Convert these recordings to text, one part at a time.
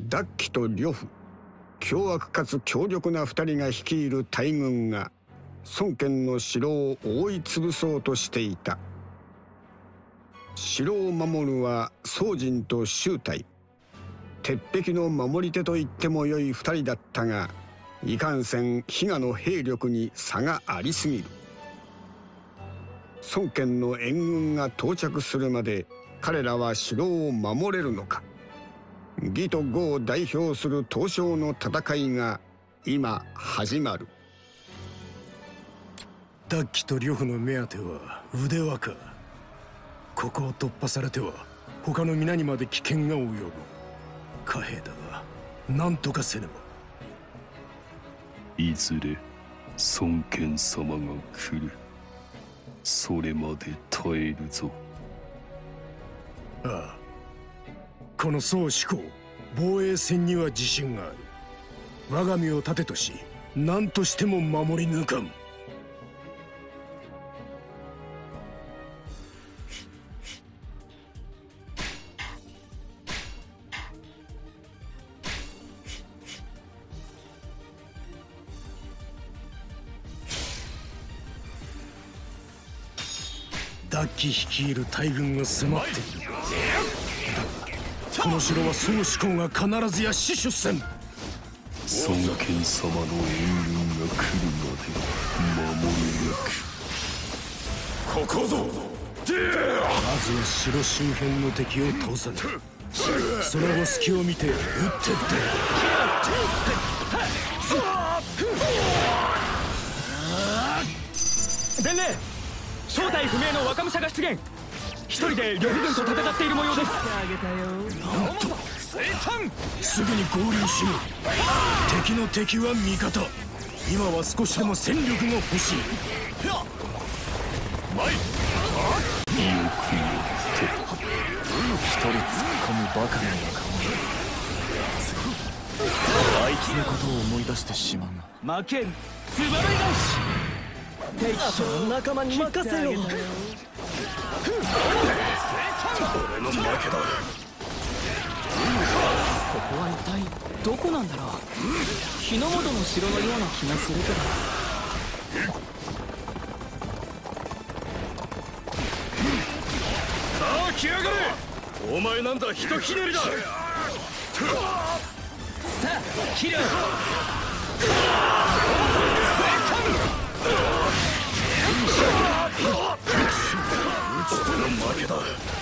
ダッキと呂布、凶悪かつ強力な2人が率いる大軍が孫権の城を覆い潰そうとしていた。城を守るは宗人と周泰。鉄壁の守り手と言ってもよい2人だったが、いかんせん比嘉の兵力に差がありすぎる。孫権の援軍が到着するまで彼らは城を守れるのか。義と呉を代表する東照の戦いが今始まる。 ダッキと呂布の目当ては腕輪か。ここを突破されては他の皆にまで危険が及ぶ。貨幣だが何とかせねば。 いずれ孫権様が来る。それまで耐えるぞ。 ああ、この宋志功防衛戦には自信がある。我が身を盾とし何としても守り抜かん。ダッキ率いる大軍が迫っている。だがこの城は宋志功が必ずや死守せん。 孫権様の援軍が来るまで守り抜く。 ここぞ。まずは城周辺の敵を通さぬ。その後隙を見て撃ってって。 伝令、正体不明の若武者が出現。一人で呂布軍と戦っている模様です。 なんとすぐに合流しよう。敵の敵は味方。今は少しでも戦力が欲しい。 よくやって。 一人突っ込むバカな仲間。あいつのことを思い出してしまうな。負けん、つばらい返し。敵将の仲間に任せよう。 俺の負けだ。 ここは一体どこなんだろう。日の本の城のような気がするけど。 さあ来やがれ。お前なんだひとひねりだ。さあ切る。 俺の負けだ。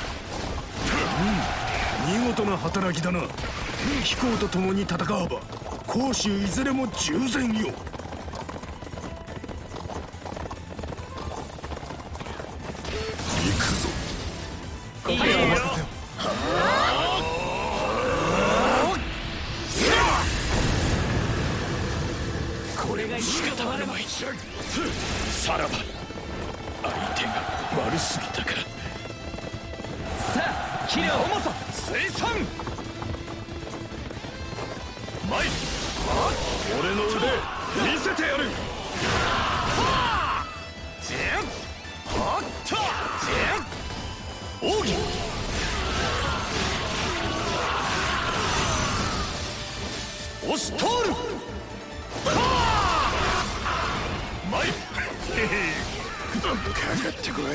見事な働きだな。貴公と共に戦わば攻守いずれも従前よ。行くぞ。 いいよ。 これが仕方あるまい。さらば相手が悪すぎたか。 さあ切れ重さ生産前。俺の腕見せてやる。奥義。押し通る。前。かかってこい。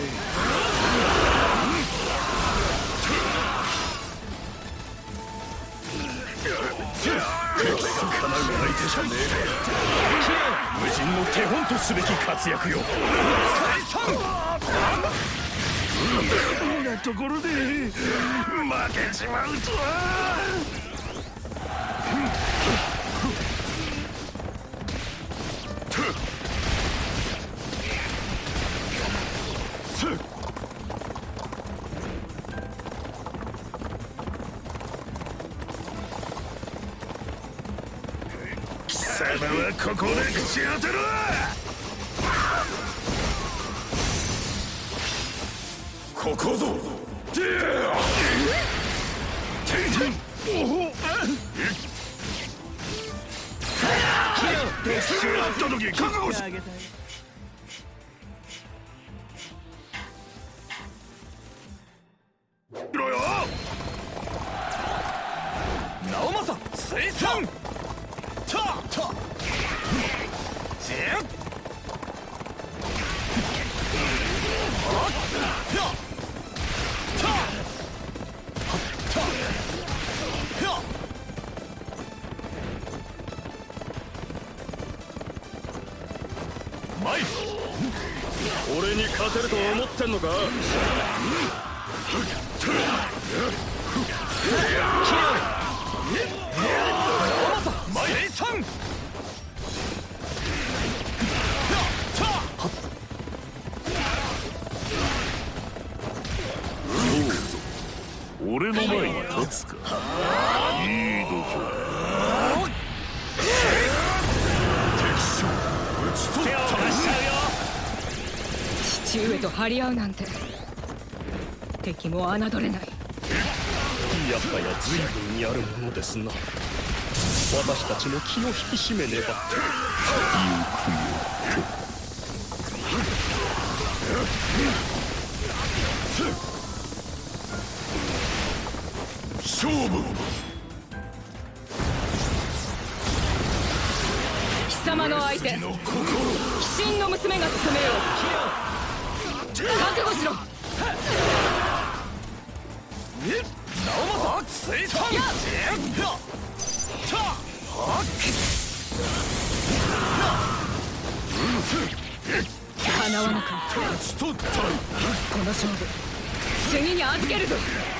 敵のかなう相手じゃねえ。無人の手本とすべき活躍よ。こんなところで負けちまうとは。貴様はここで口当てろ。ここぞ。敵襲あった時覚悟し。ろよ。 直政重さ水産俺に勝てると思ってんのか。 俺の前に立つか。いい度胸。 手を出しちゃうよ。 父上と張り合うなんて敵も侮れない。 やっぱや随分やるものですな。私たちも気を引き締めねば。よくよく勝負。 貴様の相手鬼神の娘が務めよう。覚悟しろ。かなわなかった。この勝負次に預けるぞ。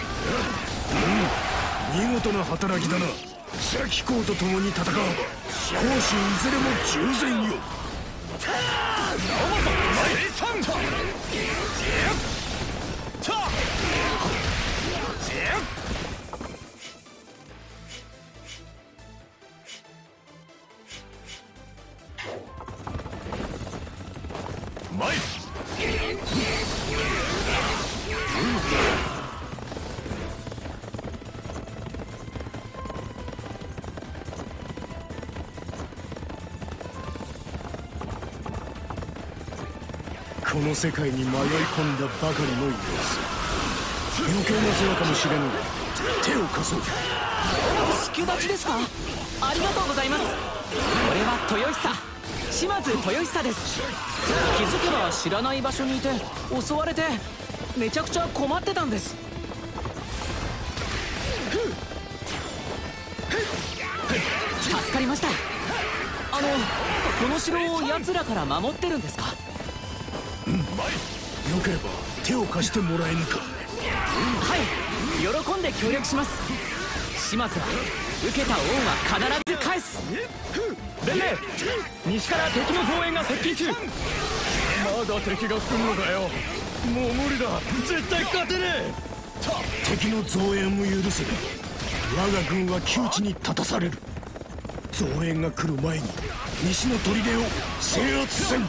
見事な働きだな。貴公と共に戦う。攻守いずれも従前よ。この世界に迷い込んだばかりの様子。余計な世話かもしれぬが手を貸そう。 助立ちですか。ありがとうございます。俺は豊久、島津豊久です。気づけば知らない場所にいて襲われてめちゃくちゃ困ってたんです。助かりました。この城を奴らから守ってるんですか。 よければ手を貸してもらえぬか。 はい、喜んで協力します。島津は受けた恩は必ず返す。 伝令、西から敵の増援が接近中。まだ敵が来るのかよ。もう無理だ。絶対勝てねえ。 敵の増援を許せば我が軍は窮地に立たされる。増援が来る前に西の砦を制圧せん。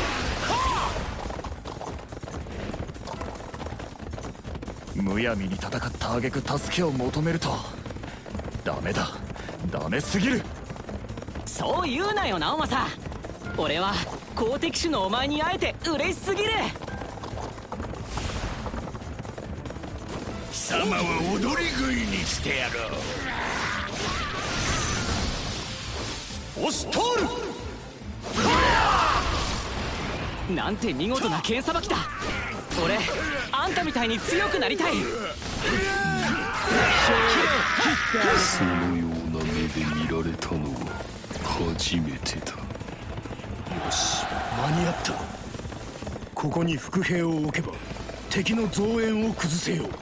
むやみに戦った挙句助けを求めるとダメだ。ダメすぎる。 そう言うなよ直政。俺は好敵手のお前に会えて嬉しすぎる。 貴様は踊り食いにしてやろう。押し通る。 なんて見事な剣さばきだ。俺あんたみたいに強くなりたい。 そのような目で見られたのは初めてだ。 よし、間に合った。ここに伏兵を置けば敵の増援を崩せよう。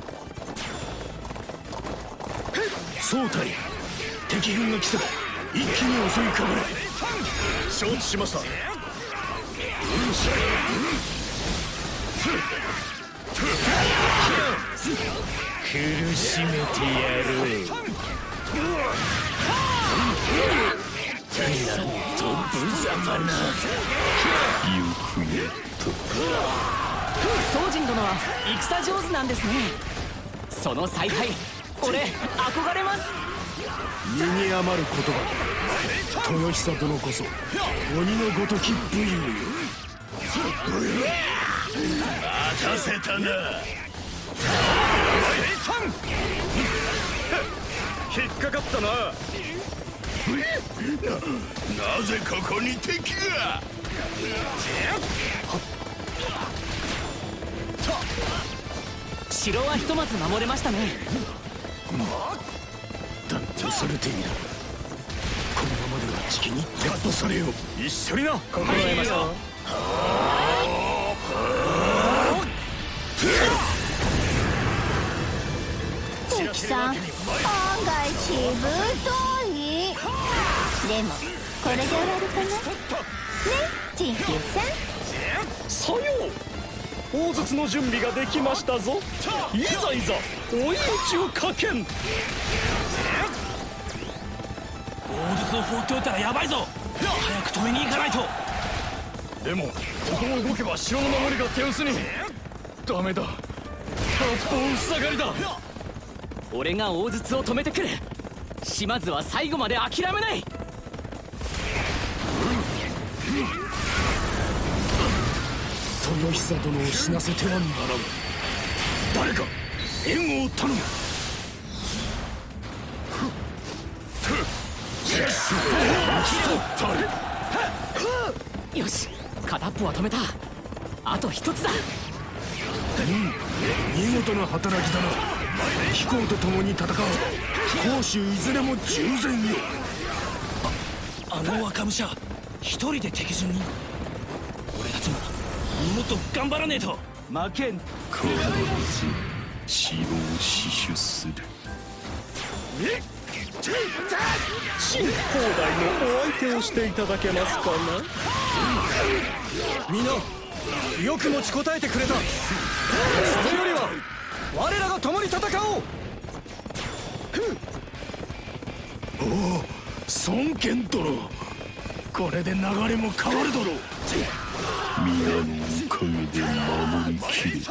総隊、敵軍が来せば一気に襲いかかれ。 承知しました。 苦しめてやろう。なんと無様な。よくやった。 宗人殿は戦上手なんですね。その采配俺憧れます。 身に余る言葉。豊久殿こそ鬼のごとき武勇よ。 待たせたな。 引っかかったな。 なぜここに敵が。 城はひとまず守れましたね。 断定されている。このままではじきに撤破されよう。 一緒にな。心得ました。 敵さん、案外しぶとい。でもこれで終わるかなね、陳旧さん。 さよう。砲術の準備ができましたぞ。いざいざ追い打ちをかけん。 砲術を放っておいたらヤバいぞ。早く止めに行かないと。 でもここを動けば城の守りが手薄に。ダメだ、八方塞がりだ。 俺が大筒を止めてくる。島津は最後まで諦めない。 豊久殿を死なせてはならぬ。誰か援護を頼む。 よし、片っぽは止めた。あと一つだ。 見事な働きだな。貴公と共に戦う。攻守いずれも従前よ。 あの若武者一人で敵陣に。俺たちももっと頑張らねえと。負けん。 必ず城を死守する。 新放題のお相手をしていただけますかな。 みんなよく持ちこたえてくれた。それよりは我らが共に戦おう。 おお、孫権殿、これで流れも変わるだろう。 皆のおかげで守りきれた。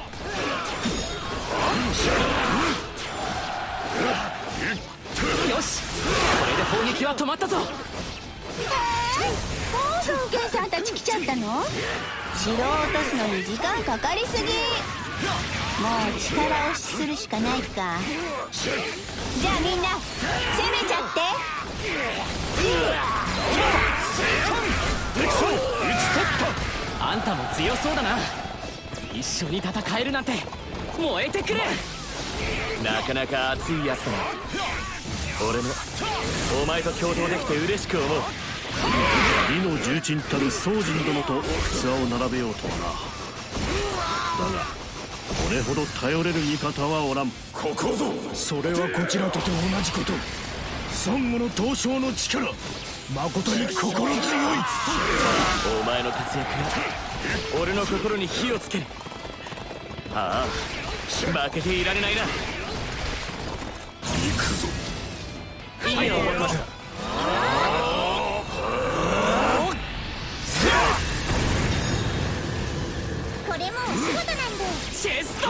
よし、これで砲撃は止まったぞ。 もう孫権さんたち来ちゃったの。城を落とすのに時間かかりすぎ。もう力押しするしかないか。じゃあみんな攻めちゃって。 あんたも強そうだな。一緒に戦えるなんて燃えてくれ。 なかなか熱いやつだな。俺もお前と共闘できて嬉しく思う。 義の重鎮たる宗人殿と器を並べようとはな。だがこれほど頼れる味方はおらん。ここぞ。それはこちらとて同じこと。孫悟の刀匠の力、誠に心強い。 お前の活躍が俺の心に火をつける。ああ、負けていられないな。行くぞ。 いいよ、若者。 これもお仕事なんで。 チェスト。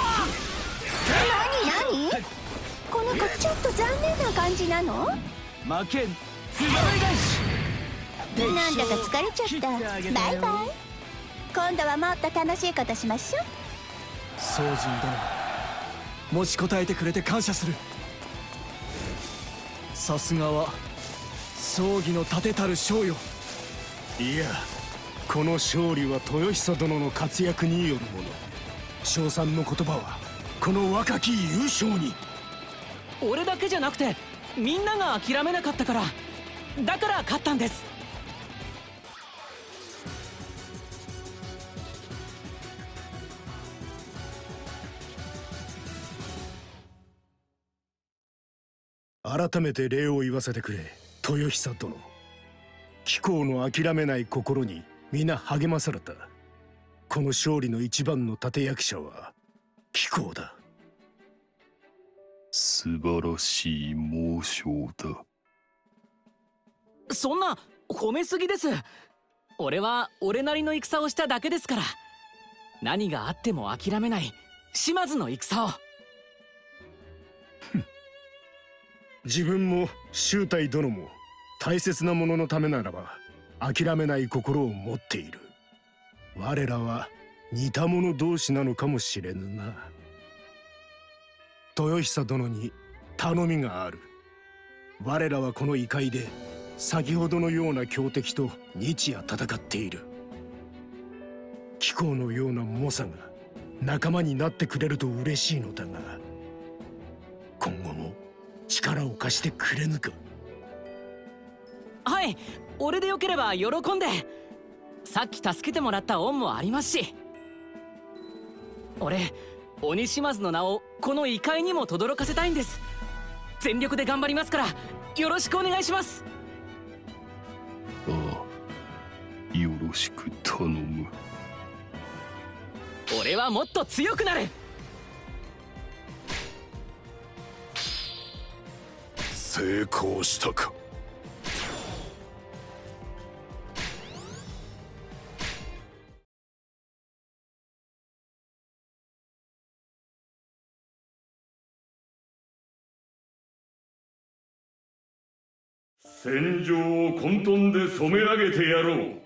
何この子ちょっと残念な感じなの。 負けん。強い返し。 なんだか疲れちゃった。バイバイ。今度はもっと楽しいことしましょう。 宗人殿、持ちこたえてくれて感謝する。さすがは葬儀の立てたる将よ。 いや、この勝利は豊久殿の活躍によるもの。称賛の言葉はこの若き優勝に。 俺だけじゃなくてみんなが諦めなかったから、だから勝ったんです。 改めて礼を言わせてくれ、豊久殿。貴公の諦めない心に皆励まされた。この勝利の一番の立役者は貴公だ。 素晴らしい猛将だ。 そんな褒めすぎです。俺は俺なりの戦をしただけですから。何があっても諦めない島津の戦を。 自分も周太殿も大切なもののためならば諦めない心を持っている。我らは似た者同士なのかもしれぬな。豊久殿に頼みがある。我らはこの異界で先ほどのような強敵と日夜戦っている。貴公のような猛者が仲間になってくれると嬉しいのだが、今後も力を貸してくれぬか。 はい、俺でよければ喜んで。さっき助けてもらった恩もありますし。俺鬼島津の名をこの異界にも轟かせたいんです。全力で頑張りますからよろしくお願いします。 ああ、よろしく頼む。 俺はもっと強くなる。 成功したか。 戦場を混沌で染め上げてやろう。